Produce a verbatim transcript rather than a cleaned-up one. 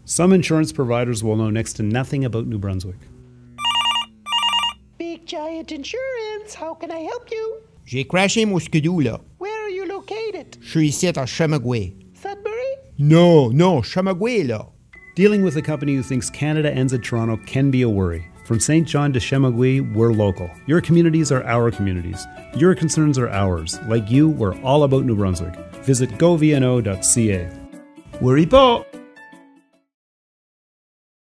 Some insurance providers will know next to nothing about New Brunswick. Big Giant Insurance, how can I help you? J'ai crashé mon Skidoo, là. Where are you located? Je suis ici à Chamagoué. Sudbury? Non, non, Chamagoué, là. Dealing with a company who thinks Canada ends at Toronto can be a worry. From Saint John to Chemagui, we're local. Your communities are our communities. Your concerns are ours. Like you, we're all about New Brunswick. Visit go vienneau dot c a. Worry pas!